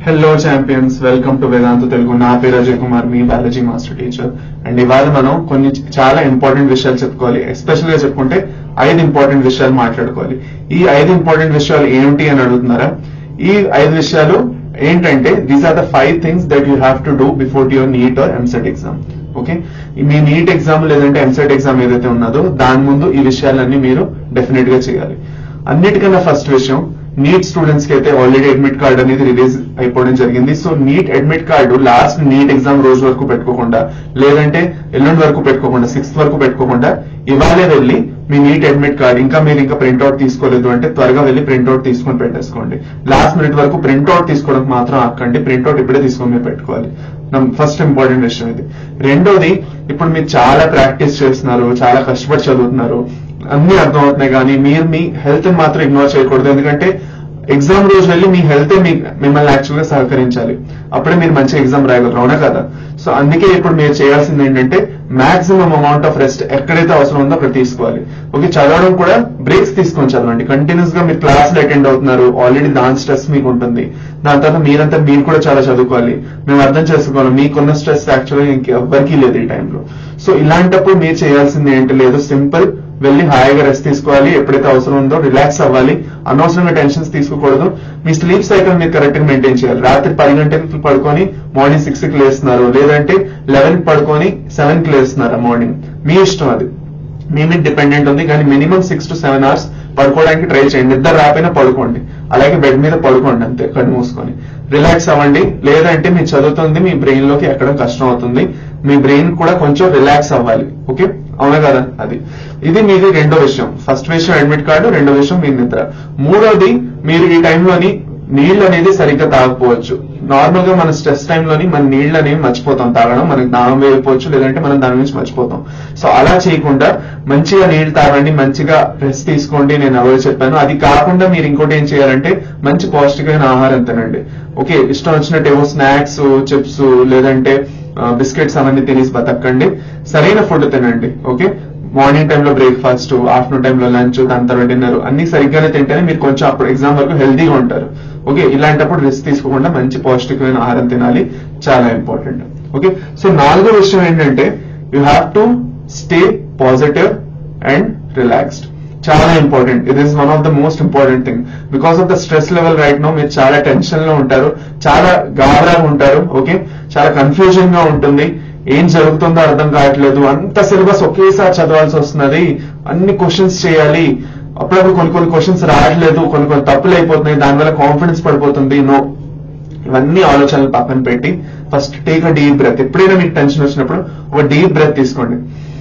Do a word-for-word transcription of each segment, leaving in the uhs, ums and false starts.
Hello champions, welcome to Vedantu Telugu. నా పేరు అజయ్ కుమార్, మీ బయాలజీ మాస్టర్ టీచర్. అండ్ ఇవాళ మనం కొన్ని చాలా ఇంపార్టెంట్ విషయాలు చెప్పుకోవాలి. ఎస్పెషల్ గా చెప్పుకుంటే ఐదు ఇంపార్టెంట్ విషయాలు మాట్లాడుకోవాలి. ఈ ఐదు ఇంపార్టెంట్ విషయాలు ఏమిటి అని అడుగుతున్నారా? ఈ ఐదు విషయాలు ఏంటంటే these are the five things that you have to do before your NEET or EAMCET exam. Okay, మీ నీట్ ఎగ్జామ్ లేదంటే ఎంసెట్ ఎగ్జామ్ ఏదైతే ఉన్నదో దాని ముందు ఈ విషయాలన్నీ మీరు డెఫినెట్ గా చేయాలి. అన్నిటికన్నా ఫస్ట్ విషయం, నీట్ స్టూడెంట్స్ కి అయితే ఆల్రెడీ అడ్మిట్ కార్డ్ అనేది రిలీజ్ అయిపోవడం జరిగింది. So NEET admit card last NEET exam రోజు వరకు పెట్టుకోకుండా, లేదంటే ఎల్లుండి వరకు పెట్టుకోకుండా, సిక్స్త్ వరకు పెట్టుకోకుండా ఇవాళే వెళ్ళి మీ నీట్ అడ్మిట్ కార్డ్ ఇంకా మీరు ఇంకా ప్రింట్అవుట్ తీసుకోలేదు అంటే త్వరగా వెళ్ళి ప్రింట్అవుట్ తీసుకొని పెట్టేసుకోండి. లాస్ట్ మినిట్ వరకు ప్రింట్అవుట్ తీసుకోవడానికి మాత్రం ఆకండి. ప్రింట్అవుట్ ఇప్పుడే తీసుకొని మీరు పెట్టుకోవాలి. ఫస్ట్ ఇంపార్టెంట్ విషయం ఇది. రెండోది, ఇప్పుడు మీరు చాలా ప్రాక్టీస్ చేస్తున్నారు, చాలా కష్టపడి చదువుతున్నారు, అన్ని అర్థం అవుతున్నాయి, కానీ మీరు మీ హెల్త్ మాత్రం ఇగ్నోర్ చేయకూడదు. ఎందుకంటే ఎగ్జామ్ రోజు వెళ్ళి మీ హెల్త్ మిమ్మల్ని యాక్చువల్ గా సహకరించాలి. అప్పుడే మీరు మంచి ఎగ్జామ్ రాయగలరు, అవునా కదా? సో అందుకే ఇప్పుడు మీరు చేయాల్సింది ఏంటంటే మాక్సిమం అమౌంట్ ఆఫ్ రెస్ట్ ఎక్కడైతే అవసరం ఉందో అక్కడ తీసుకోవాలి. ఓకే, చదవడం కూడా బ్రేక్స్ తీసుకొని చదవండి. కంటిన్యూస్ గా మీరు క్లాసులు అటెండ్ అవుతున్నారు, ఆల్రెడీ దాని స్ట్రెస్ మీకు ఉంటుంది. దాని తర్వాత మీరంతా మీరు కూడా చాలా చదువుకోవాలి. మేము అర్థం చేసుకోవాలి, మీకున్న స్ట్రెస్ యాక్చువల్గా ఇంకెవ్వరికీ లేదు ఈ టైంలో. సో ఇలాంటప్పుడు మీరు చేయాల్సింది ఏంటి లేదు, సింపుల్ వెళ్ళి హాయిగా రెస్ట్ తీసుకోవాలి. ఎప్పుడైతే అవసరం ఉందో రిలాక్స్ అవ్వాలి. అనవసరంగా టెన్షన్స్ తీసుకోకూడదు. మీ స్లీప్ సైకిల్ మీరు కరెక్ట్ గా మెయింటైన్ చేయాలి. రాత్రి పది గంటలకు పడుకొని మార్నింగ్ సిక్స్ కి లేస్తున్నారు, లేదంటే లెవెన్ కి పడుకొని సెవెన్ కి లేస్తున్నారా మార్నింగ్, మీ ఇష్టం, అది మీ మీద డిపెండెంట్ ఉంది. కానీ minimum six to seven hours పడుకోవడానికి ట్రై చేయండి. నిద్ర రాపోయినా పడుకోండి, అలాగే బెడ్ మీద పడుకోండి, అంతే, కళ్ళు మూసుకొని రిలాక్స్ అవ్వండి. లేదంటే మీరు చదువుతుంది మీ బ్రెయిన్ లోకి ఎక్కడం కష్టం అవుతుంది. మీ బ్రెయిన్ కూడా కొంచెం రిలాక్స్ అవ్వాలి. ఓకే, అవునా కదా? అది ఇది మీది రెండో విషయం. ఫస్ట్ విషయం అడ్మిట్ కార్డు, రెండో విషయం మీ నిద్ర. మూడోది, మీరు ఈ టైంలోని నీళ్లు అనేది సరిగ్గా తాగకపోవచ్చు. నార్మల్ గా మన స్ట్రెస్ టైంలోని మన నీళ్లు అనేవి మర్చిపోతాం తాగడం, మనకి దాహం వేయకపోవచ్చు, లేదంటే మనం దాని నుంచి మర్చిపోతాం. సో అలా చేయకుండా మంచిగా నీళ్లు తాగండి, మంచిగా రెస్ట్ తీసుకోండి. నేను ఎవరు చెప్పాను. అది కాకుండా మీరు ఇంకోటి ఏం చేయాలంటే మంచి పౌష్టికమైన ఆహారం తినండి. ఓకే, ఇష్టం వచ్చినట్టు ఏవో స్నాక్స్, చిప్స్, లేదంటే బిస్కెట్స్ అవన్నీ తినేసి బతకండి. సరైన ఫుడ్ తినండి. ఓకే, మార్నింగ్ టైంలో బ్రేక్ఫాస్ట్, ఆఫ్టర్నూన్ టైంలో లంచ్, దాని తర్వాత డిన్నర్ అన్ని సరిగ్గానే తింటేనే మీరు కొంచెం అప్పుడు ఎగ్జామ్ వరకు హెల్తీగా ఉంటారు. ఓకే, ఇలాంటప్పుడు రిస్క్ తీసుకోకుండా మంచి పౌష్టికమైన ఆహారం తినాలి, చాలా ఇంపార్టెంట్. ఓకే, సో నాలుగో విషయం ఏంటంటే you have to stay positive and relaxed. చాలా important. It is one of the most important thing. Because of the stress level right no మీరు చాలా టెన్షన్ లో ఉంటారు, చాలా గాబరాగా ఉంటారు. ఓకే, చాలా కన్ఫ్యూజన్ గా ఉంటుంది, ఏం జరుగుతుందో అర్థం కావట్లేదు, అంత సిలబస్ ఒకేసారి చదవాల్సి వస్తున్నది, అన్ని క్వశ్చన్స్ చేయాలి, అప్పుడప్పుడు కొన్ని కొన్ని క్వశ్చన్స్ రావట్లేదు, కొన్ని కొన్ని తప్పులు అయిపోతున్నాయి, దానివల్ల కాన్ఫిడెన్స్ పడిపోతుంది. నో, ఇవన్నీ ఆలోచనలు పక్కన పెట్టి first take a deep breath. ఎప్పుడైనా మీకు టెన్షన్ వచ్చినప్పుడు ఒక డీప్ బ్రెత్ తీసుకోండి,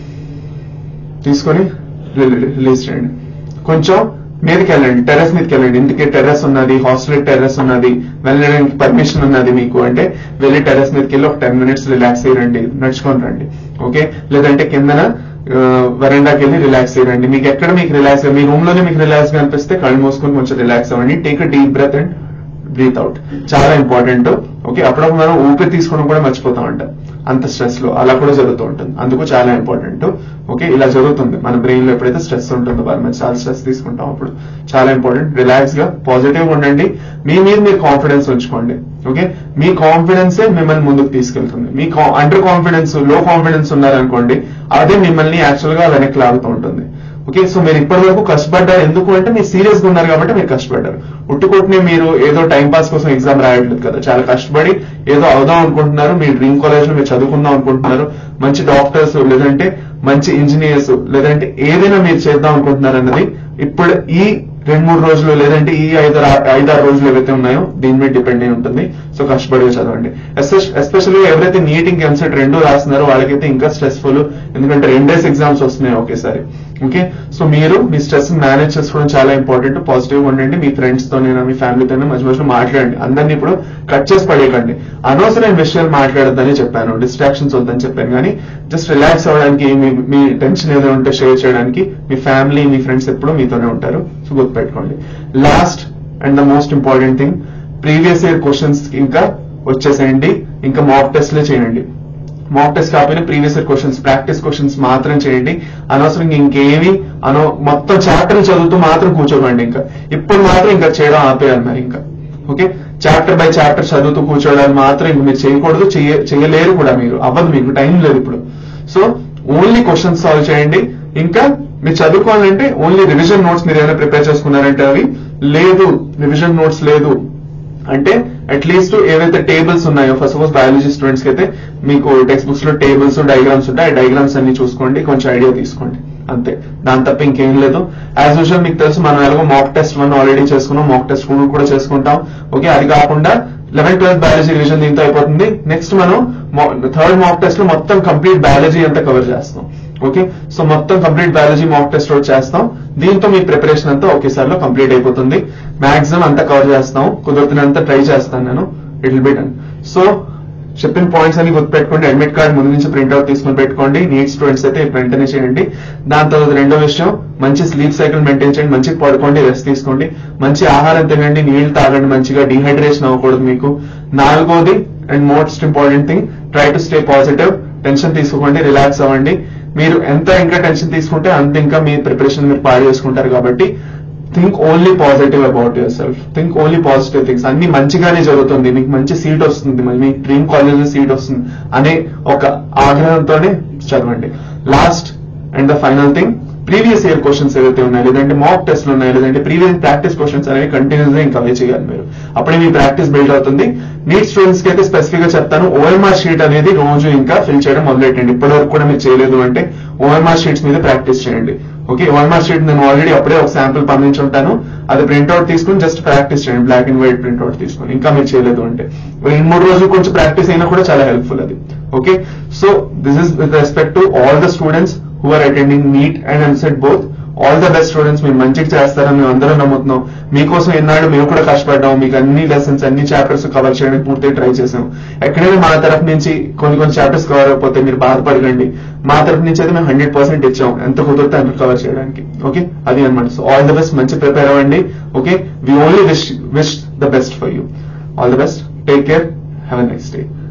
తీసుకొని రిలీజ్ చేయండి. కొంచెం మీదకి వెళ్ళండి, టెర్రస్ మీదకి వెళ్ళండి. ఇంటికి టెర్రస్ ఉన్నది, హాస్టల్ టెర్రస్ ఉన్నది, వెళ్ళడానికి పర్మిషన్ ఉన్నది మీకు అంటే వెళ్ళి టెర్రస్ మీదకి వెళ్ళి ఒక టెన్ మినిట్స్ రిలాక్స్ అయ్యండి, నడుచుకొని రండి. ఓకే, లేదంటే కిందన వరండాకి వెళ్ళి రిలాక్స్ అయ్యండి. మీకు ఎక్కడ మీకు రిలాక్స్, మీ రూమ్ లోనే మీకు రిలాక్స్ గా అనిపిస్తే కళ్ళు మూసుకొని కొంచెం రిలాక్స్ అవ్వండి. Take a deep breath and breathe out. చాలా ఇంపార్టెంట్. ఓకే, అప్పుడప్పుడు మనం ఊపిరి తీసుకోవడం కూడా మర్చిపోతామంట అంత స్ట్రెస్ లో, అలా కూడా జరుగుతూ ఉంటుంది. అందుకు చాలా ఇంపార్టెంట్. ఓకే, ఇలా జరుగుతుంది మన బ్రెయిన్ లో ఎప్పుడైతే స్ట్రెస్ ఉంటుందో, మనం చాలా స్ట్రెస్ తీసుకుంటాం, అప్పుడు చాలా ఇంపార్టెంట్. రిలాక్స్ గా పాజిటివ్ గా ఉండండి. మీ మీద మీరు కాన్ఫిడెన్స్ ఉంచుకోండి. ఓకే, మీ కాన్ఫిడెన్సే మిమ్మల్ని ముందుకు తీసుకెళ్తుంది. మీ అండర్ కాన్ఫిడెన్స్, లో కాన్ఫిడెన్స్ ఉన్నారనుకోండి, అదే మిమ్మల్ని యాక్చువల్ గా వెనక్కి లాగుతూ ఉంటుంది. ఓకే, సో మీరు ఇప్పటి వరకు కష్టపడ్డారు, ఎందుకు అంటే మీరు సీరియస్ గా ఉన్నారు కాబట్టి మీరు కష్టపడ్డారు. ఉట్టుకొట్టునే మీరు ఏదో టైం పాస్ కోసం ఎగ్జామ్ రాయట్లేదు కదా, చాలా కష్టపడి ఏదో అవుదాం అనుకుంటున్నారు. మీ డ్రీమ్ కాలేజ్ లో మీరు చదువుకుందాం అనుకుంటున్నారు, మంచి డాక్టర్స్, లేదంటే మంచి ఇంజనీర్స్, లేదంటే ఏదైనా మీరు చేద్దాం అనుకుంటున్నారు అన్నది ఇప్పుడు ఈ రెండు మూడు రోజులు, లేదంటే ఈ ఐదు ఐదారు రోజులు ఏవైతే ఉన్నాయో దీని మీద డిపెండ్ అయి ఉంటుంది. సో కష్టపడిగా చదవండి. ఎస్పెషల్లీ ఎవరైతే నీట్ ఇంకా ఎంసెట్ రెండు రాస్తున్నారో వాళ్ళకైతే ఇంకా స్ట్రెస్ఫుల్, ఎందుకంటే రెండేస్ ఎగ్జామ్స్ వస్తున్నాయి ఒకేసారి. ఓకే, సో మీరు మీ స్ట్రెస్ మేనేజ్ చేసుకోవడం చాలా ఇంపార్టెంట్. పాజిటివ్ గా ఉండండి. మీ ఫ్రెండ్స్ తోనైనా మీ ఫ్యామిలీతోనే మధ్య మధ్యలో మాట్లాడండి. అందరినీ ఇప్పుడు కట్ చేసి పడేయకండి. అనవసరమైన విషయాలు మాట్లాడొద్దని చెప్పాను, డిస్ట్రాక్షన్స్ వద్దని చెప్పాను, కానీ జస్ట్ రిలాక్స్ అవ్వడానికి, మీ టెన్షన్ ఏదైనా ఉంటే షేర్ చేయడానికి మీ ఫ్యామిలీ, మీ ఫ్రెండ్స్ ఎప్పుడు మీతోనే ఉంటారు. సో గుర్తుపెట్టుకోండి. Last and the most important thing, previous year questions ఇంకా వచ్చేసేయండి, ఇంకా మాక్ టెస్ట్లే చేయండి. మాక్ టెస్ట్ కాకపోయినా previous year questions, practice questions మాత్రం చేయండి. అనవసరంగా ఇంకేమి అనో మొత్తం చాప్టర్ చదువుతూ మాత్రం కూర్చోకండి. ఇంకా ఇప్పుడు మాత్రం ఇంకా చేయడం ఆపేయాలి మరి ఇంకా. ఓకే, చాప్టర్ బై చాప్టర్ చదువుతూ కూర్చోవడానికి మాత్రం ఇంక మీరు చేయకూడదు, చేయలేరు కూడా, మీరు అవ్వదు, మీకు టైం లేదు ఇప్పుడు. సో ఓన్లీ క్వశ్చన్స్ సాల్వ్ చేయండి. ఇంకా మీరు చదువుకోవాలంటే ఓన్లీ రివిజన్ నోట్స్ మీరు ఏమైనా ప్రిపేర్ చేసుకున్నారంటే అవి లేదు, రివిజన్ నోట్స్ లేదు అంటే అట్లీస్ట్ ఏవైతే టేబుల్స్ ఉన్నాయో, ఫస్ట్ సపోజ్ బయాలజీ స్టూడెంట్స్ కి అయితే మీకు టెక్స్ట్ బుక్స్ లో టేబుల్స్ డయాగ్రామ్స్ ఉంటాయి, ఆ డయాగ్రామ్స్ అన్ని చూసుకోండి, కొంచెం ఐడియా తీసుకోండి అంతే. దాని తప్ప ఇంకేం లేదు. యాజ్ యూజువల్ మీకు తెలుసు మనం ఎలాగో మాక్ టెస్ట్ వన్ ఆల్రెడీ చేసుకున్నాం, మాక్ టెస్ట్ టూ కూడా చేసుకుంటాం. ఓకే, అది కాకుండా లెవెన్త్ ట్వెల్త్ బయాలజీ రివిజన్ దీంతో అయిపోతుంది. నెక్స్ట్ మనం థర్డ్ మాక్ టెస్ట్ లో మొత్తం కంప్లీట్ బయాలజీ అంతా కవర్ చేస్తాం. ఓకే, సో మొత్తం కంప్లీట్ బయాలజీ మాక్ టెస్ట్ రోజు చేస్తాం. దీంతో మీ ప్రిపరేషన్ అంతా ఒకేసారిలో కంప్లీట్ అయిపోతుంది. మాక్సిమం అంతా కవర్ చేస్తాం, కుదురుతున్నంత ట్రై చేస్తాను నేను, it will be done. So చెప్పిన పాయింట్స్ అన్ని గుర్తుపెట్టుకోండి. అడ్మిట్ కార్డ్ ముందు నుంచి ప్రింట్అవుట్ తీసుకుని పెట్టుకోండి. నీట్ స్టూడెంట్స్ అయితే వెంటనే చేయండి. దాని తర్వాత రెండో విషయం, మంచి స్లీప్ సైకిల్ మెయింటైన్ చేయండి, మంచిగా పడుకోండి, రెస్ట్ తీసుకోండి, మంచి ఆహారం తినండి, నీళ్లు తాగండి, మంచిగా డీహైడ్రేషన్ అవ్వకూడదు మీకు. నాలుగోది and most important thing, try to stay positive. Tension తీసుకోండి, రిలాక్స్ అవ్వండి. మీరు ఎంత ఇంకా టెన్షన్ తీసుకుంటే అంత ఇంకా మీ ప్రిపరేషన్ మీరు పాడు చేసుకుంటారు. కాబట్టి think only positive about yourself, think only positive things. అన్ని మంచిగానే జరుగుతుంది, మీకు మంచి సీట్ వస్తుంది, మీ డ్రీమ్ కాలేజ్ లో సీట్ వస్తుంది అనే ఒక ఆగ్రహంతోనే చదవండి. Last and the final thing, previous year questions ఏవైతే ఉన్నాయి, లేదంటే మాక్ టెస్ట్ ఉన్నాయి, లేదంటే ప్రీవియస్ ప్రాక్టీస్ క్వశ్చన్స్ అనేవి కంటిన్యూస్ గా ఇంకా అవే చేయాలి మీరు. అప్పుడే మీ ప్రాక్టీస్ బిల్డ్ అవుతుంది. నీట్ స్టూడెంట్స్ కి అయితే స్పెసిఫిక్ గా చెప్తాను, ఓఎంఆర్ షీట్ అనేది రోజు ఇంకా ఫిల్ చేయడం మొదలెట్టండి. ఇప్పటి వరకు కూడా మీరు చేయలేదు అంటే ఓఎంఆర్ షీట్స్ మీద ప్రాక్టీస్ చేయండి. ఓకే, ఓఎంఆర్ షీట్ నేను ఆల్రెడీ అప్పుడే ఒక శాంపుల్ పంపించి ఉంటాను, అది ప్రింట్అవుట్ తీసుకుని జస్ట్ ప్రాక్టీస్ చేయండి, బ్లాక్ అండ్ వైట్ ప్రింట్అవుట్ తీసుకుని. ఇంకా మీరు చేయలేదు అంటే రెండు మూడు రోజులు కొంచెం ప్రాక్టీస్ అయినా కూడా చాలా హెల్ప్ఫుల్ అది. Okay, so this is with respect to all the students who are attending NEET and MCET both. All the best students, మీరు మంచిగా చేస్తారని మేము అందరం నమ్ముతున్నాం. మీకోసం ఎన్నాడు మేము కూడా కష్టపడ్డాం, మీకు అన్ని లెసన్స్ అన్ని చాప్టర్స్ కవర్ చేయడానికి పూర్తిగా ట్రై చేసాం. ఎక్కడైనా మా తరఫు నుంచి కొన్ని కొన్ని చాప్టర్స్ కవర్ అయిపోతే మీరు బాధపడకండి, మా తరఫు నుంచి అయితే మేము హండ్రెడ్ పర్సెంట్ ఇచ్చాం, ఎంత కుదిరితే అంత కవర్ చేయడానికి. ఓకే, అది అనమాట. సో ఆల్ ద బెస్ట్, మంచి ప్రిపేర్ అవ్వండి. Okay, we only wish wish the best for you. All the best, take care, have a nice day.